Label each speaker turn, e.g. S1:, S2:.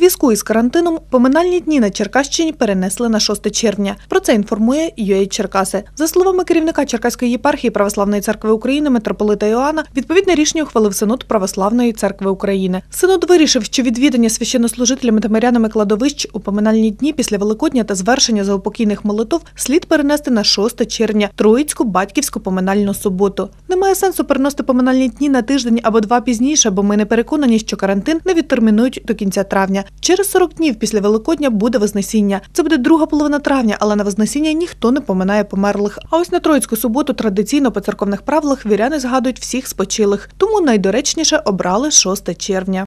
S1: зв'язку із карантином поминальні дні на Черкащині перенесли на 6 червня. Про це інформує UA Черкаси. За словами керівника Черкаської єпархії Православної церкви України митрополита Іоанна, відповідне рішення ухвалив Синод Православної церкви України. Синод вирішив, що відвідання священнослужителями та мирянами кладовищ у поминальні дні після Великодня та звершення заупокійних молитов слід перенести на 6 червня – Троїцьку батьківську поминальну суботу. Немає сенсу переносити поминальні дні на тиждень або два пізніше, бо ми не переконані, що карантин не відтермінують до кінця травня. Через 40 днів після Великодня буде Вознесіння. Це буде друга половина травня, але на Вознесіння ніхто не поминає померлих. А ось на Троїцьку суботу традиційно по церковних правилах віряни згадують всіх спочилих. Тому найдоречніше обрали 6 червня.